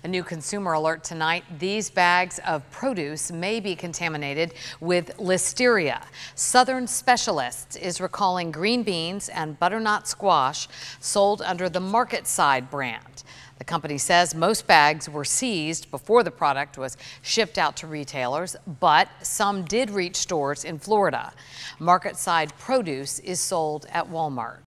A new consumer alert tonight. These bags of produce may be contaminated with Listeria. Southern Specialists is recalling green beans and butternut squash sold under the Marketside brand. The company says most bags were seized before the product was shipped out to retailers, but some did reach stores in Florida. Marketside produce is sold at Walmart.